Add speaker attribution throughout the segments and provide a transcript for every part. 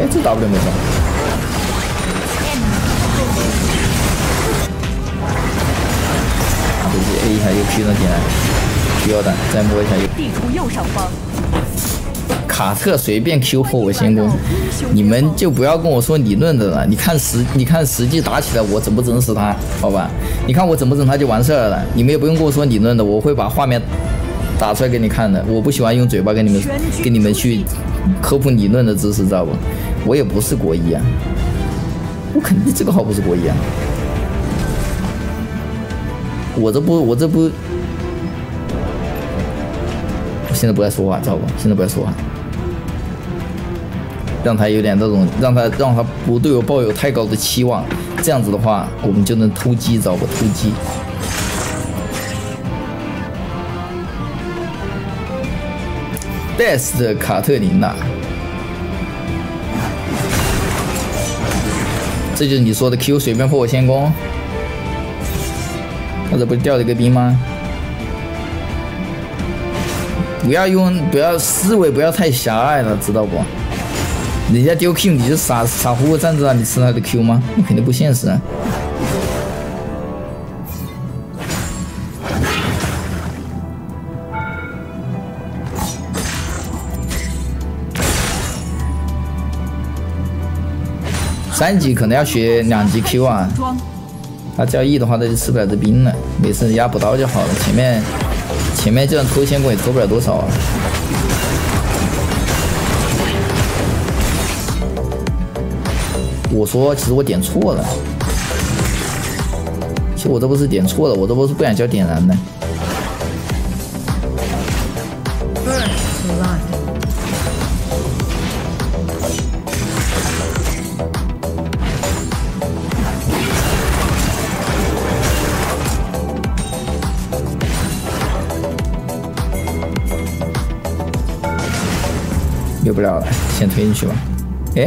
Speaker 1: 哎，这 W 没中。啊，对对 ，A 一下又 Q 了进来，需要的，再摸一下又。
Speaker 2: 地图右上方。
Speaker 1: 卡特随便 Q 破我先攻，你们就不要跟我说理论的了。你看实际打起来我怎么整死他，好吧？你看我怎么整他就完事儿了。你们也不用跟我说理论的，我会把画面打出来给你看的。我不喜欢用嘴巴跟你们去科普理论的知识，知道不？我也不是国一啊，我肯定这个号不是国一啊。我这不，我现在不爱说话，知道不？现在不爱说话。 让他有点那种，让他不对我抱有太高的期望，这样子的话，我们就能偷鸡，知道不？偷鸡。Best 卡特琳娜，这就是你说的 Q 随便破我先攻，他这不是掉了一个兵吗？不要思维不要太狭隘了，知道不？ 人家丢 Q， 你就傻乎乎站在那里吃他的 Q 吗？那肯定不现实啊！3级可能要学2级 Q 啊。他交 E 的话，他就吃不了这兵了，没事压补刀就好了。前面这样偷先攻也偷不了多少啊。 我说，其实我点错了。其实我这不是点错了，我这不是不想交点燃的。溜不了了，先推进去吧。哎。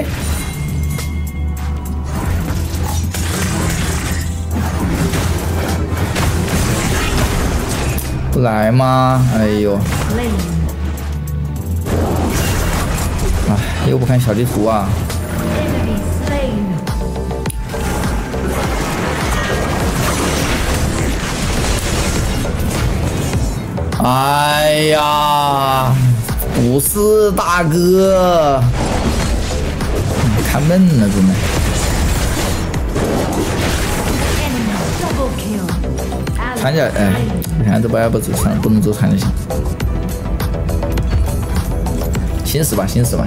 Speaker 1: 不来吗？哎呦！哎，又不看小地图啊！哎呀，不是大哥，看闷了，真的。 看着，哎，你看这把不走船，不能走船就行。新死吧，新死吧！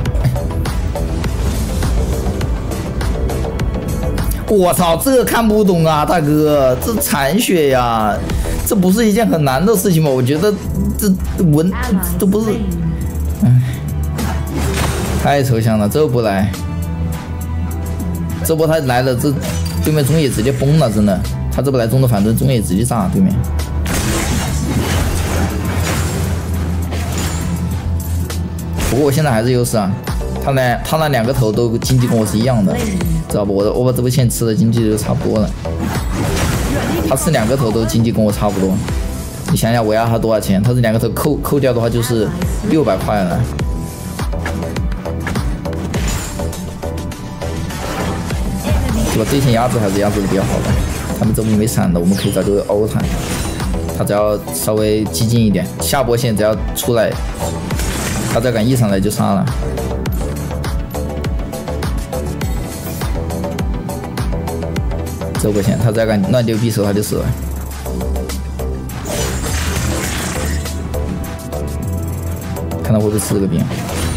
Speaker 1: 我操，这个看不懂啊，大哥，这残血呀，这不是一件很难的事情吗？我觉得这都不是，哎，太抽象了，这不来，这波他来了，这对面中野直接崩了，真的。 他这不来中的反正中野直接炸对面，不过我现在还是优势啊，他那2个头都经济跟我是一样的，知道不？我把这波线吃的经济就差不多了，他吃2个头都经济跟我差不多，你想想我要他多少钱？他这2个头扣掉的话就是600块了。对吧？这一线压制还是压制的比较好的。他们这波没闪的，我们可以早就欧他。他只要稍微激进一点，下波线只要出来，他只要敢一上来就杀了。 这波线，他只要敢乱丢匕首，他就死了。看他会不会吃这个兵。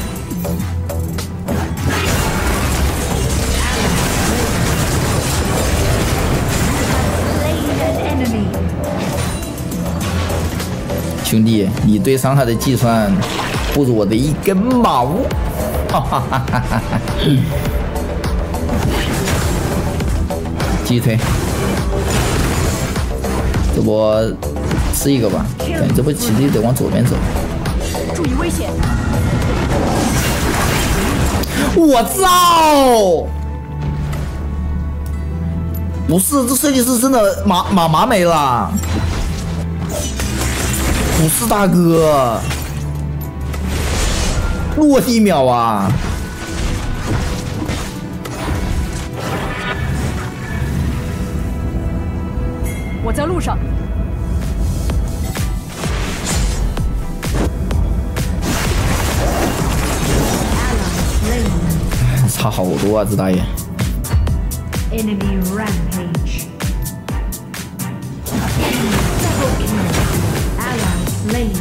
Speaker 1: 兄弟，你对伤害的计算不如我的一根毛！哈哈哈哈哈哈！继续推，这波吃一个吧。对，这波其实得往左边走。
Speaker 2: 注意危险！
Speaker 1: 我操！不是，这设计师真的马没了。不是大哥，落地秒啊！
Speaker 2: 我在路上。
Speaker 1: 差好多啊，这打野。
Speaker 3: Enemy rampage. Enemy double kill. Ally slain.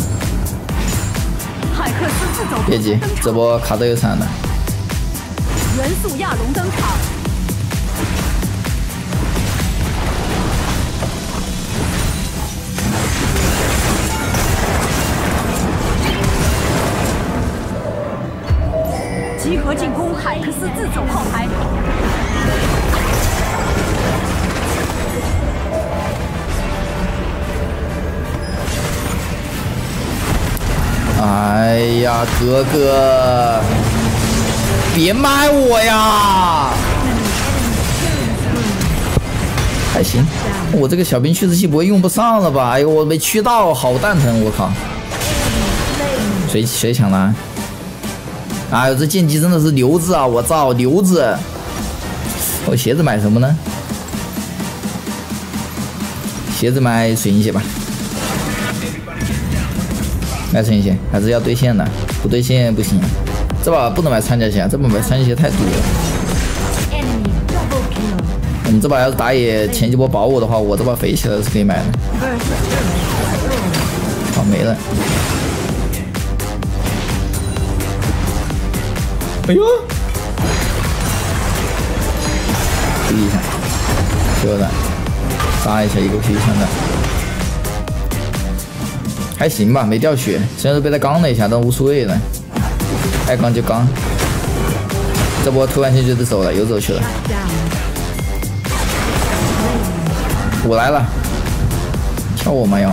Speaker 2: 海克斯自走
Speaker 1: 别急，这波卡德有闪的。
Speaker 2: 元素亚龙登场。集合进攻海克斯自走炮台。
Speaker 1: 哎呀，哥哥，别卖我呀！还行，我这个小兵驱逐器不会用不上了吧？哎呦，我没驱到，好蛋疼！我靠，谁抢了？哎呦，这剑姬真的是牛子啊！我操，牛子！我鞋子买什么呢？鞋子买水银鞋吧。买水银鞋还是要兑现的，不兑现不行。这把不能买穿甲鞋，这把买穿甲鞋太多了。我们这把要是打野前几波保我的话，我这把飞起来是可以买的。好，没了。哎呦！注意一下，有的，杀一下一个 Q 枪的，还行吧，没掉血，虽然是被他刚了一下，但无所谓了，爱刚就刚。这波突然间就得走了，又走去了。我来了，跳我吗要？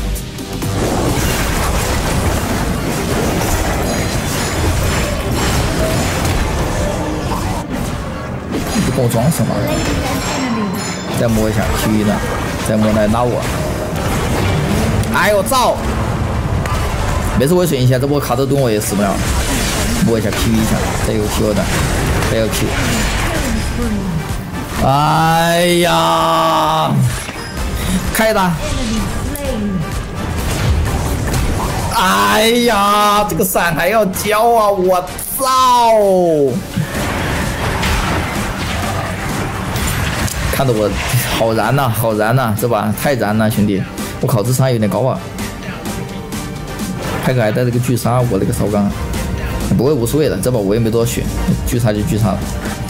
Speaker 1: 你跟我装什么？再摸一下 Q1的，再摸来拉我。哎呦操！没事，我水银下，这波卡特盾我也死不了。摸一下 Q1一下，再有 Q 的，再有 Q。哎呀！开打！哎呀，这个伞还要交啊！我操！看得我好燃呐、好燃呐、这把太燃了，兄弟！我靠，智商有点高啊！开个还带了个巨杀，我那个烧缸，不会无所谓的，这把我也没多少血，巨杀就巨杀了。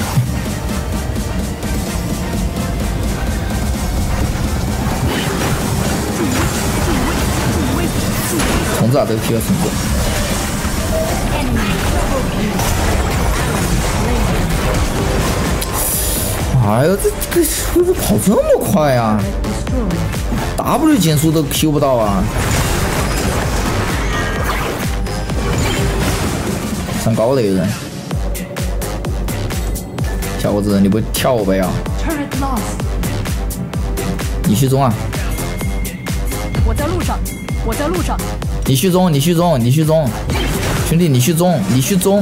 Speaker 1: 虫子啊，这个 Q 要虫子。哎呦，这车子跑这么快啊 ！W 减速都 Q 不到啊！上高了有人，小伙子，你不跳我呗呀？你续中啊！
Speaker 2: 我在路上，我在路上。
Speaker 1: 你续中，你续中，你续中，兄弟，你续中，你续中。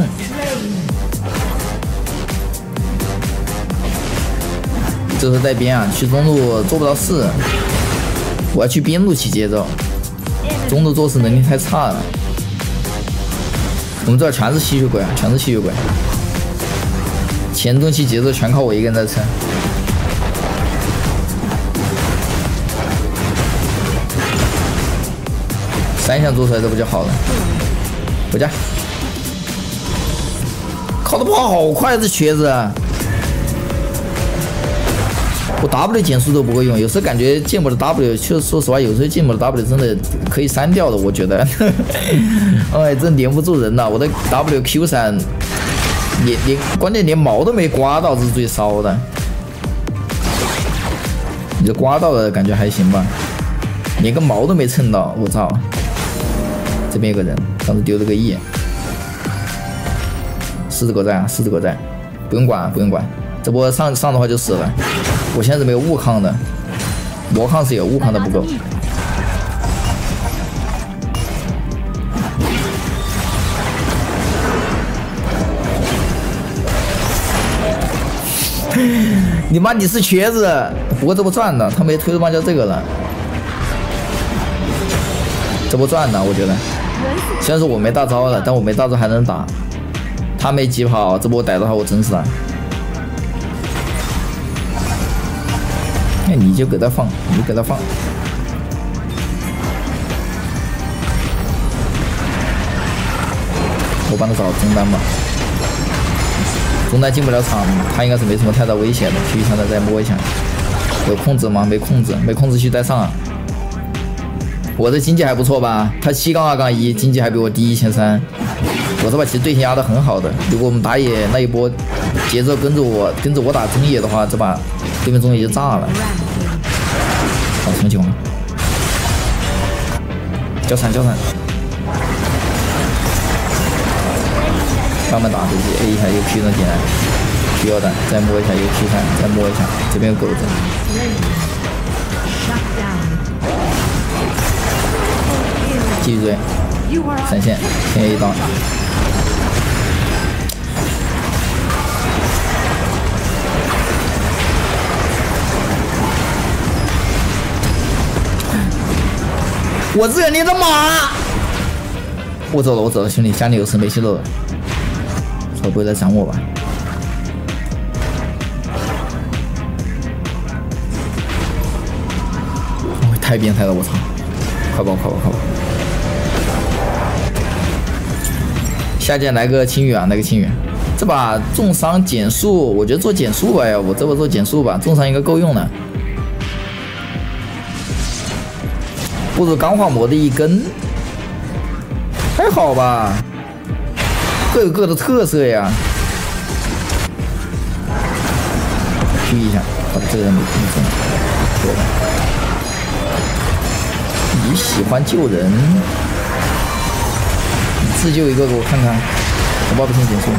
Speaker 1: 这是带边啊，去中路做不到事，我要去边路起节奏，中路做事能力太差了。我们这儿全是吸血鬼，全是吸血鬼，前中期节奏全靠我一个人在撑。3项做出来这不就好了？回家。靠，他跑好快，这瘸子。我 W 减速都不会用，有时候感觉芥末的 W， 确实说实话，有时候芥末的 W 真的可以删掉的，我觉得。哎，真连不住人了，我的 W Q3，关键连毛都没刮到，这是最骚的。你这刮到的感觉还行吧，连个毛都没蹭到，我操！这边有个人，当时丢了个E。狮子狗在啊，狮子狗在，不用管，不用管。这波上的话就死了。我现在是没有物抗的，魔抗是有，物抗的不够。 你妈你是瘸子，不过这波赚的，他没推的话就这个了，这波赚的我觉得。虽然说我没大招了，但我没大招还能打，他没疾跑，这波逮到他我整死他。那你就给他放，你就给他放。我帮他找中单吧。中单进不了场，他应该是没什么太大危险的。去上来再摸一下，有控制吗？没控制，没控制去带上啊。我的经济还不错吧？他7-2-1，经济还比我低1300。我这把其实对线压的很好的。如果我们打野那一波节奏跟着我打中野的话，这把对面中野就炸了。好，什么情况？交闪。慢慢打，这些 A 一下又 Q 了进来 ，Q 腰弹，再摸一下又 Q3，再摸一下，这边有狗子，继续追，闪现，先 A 一刀。我日你的马！我走了，兄弟，家里有事没戏了。会不会来闪我吧？哦，太变态了！我操！快跑！下键来个清远，这把重伤减速，我觉得做减速吧，要不这把做减速吧，重伤应该够用的。不如钢化膜的一根，还好吧？各有各的特色呀。注意一下，好的，这个人没控制。对的。你喜欢救人，你自救一个给我看看，我报不清减速。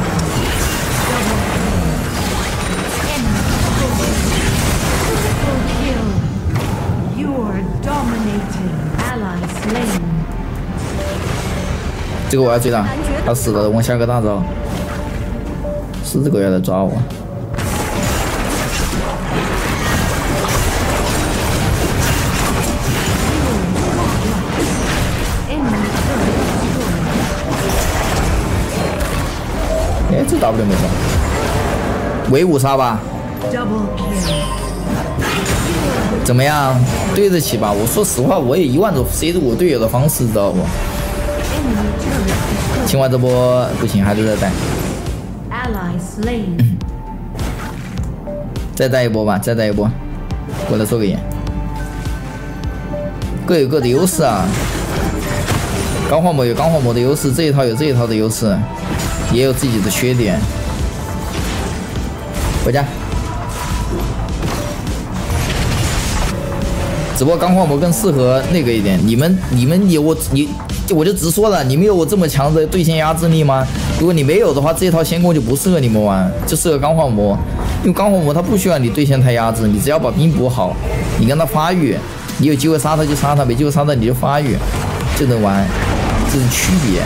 Speaker 1: 这个我要追他，他死了，我下个大招。是这个要来抓我。哎，这 W 没中，唯5杀吧。怎么样？对得起吧？我说实话，我也1万多 C 我队友的方式，知道不？清完这波不行，还是再带。再带一波吧，过来做个眼。各有各的优势啊。钢化膜有钢化膜的优势，这一套有这一套的优势，也有自己的缺点。回家。只不过钢化膜更适合那个一点。你们有我就直说了，你们有我这么强的对线压制力吗？如果你没有的话，这一套仙宫就不适合你们玩，就适合钢化膜。因为钢化膜它不需要你对线太压制，你只要把兵补好，你跟他发育，你有机会杀他就杀他，没机会杀他你就发育，就能玩，这是区别。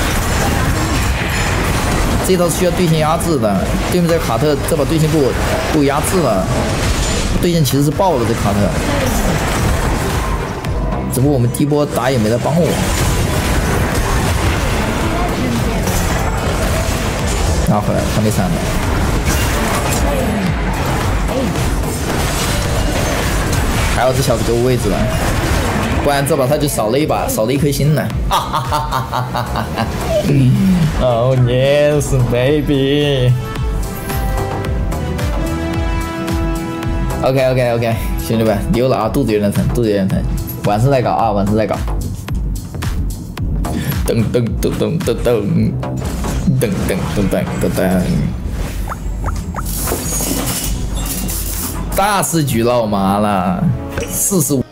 Speaker 1: 这套是需要对线压制的，对面这个卡特这把对线给我压制了，对线其实是爆了这卡特。只不过我们第一波打野没来帮我，拿回来了，他没闪的，还好这小子给我位置了，不然这把他就少了一颗心了。Oh yes, baby. OK， 兄弟们，溜了啊，肚子有点疼。晚上再搞啊，噔，大师举老妈了，45。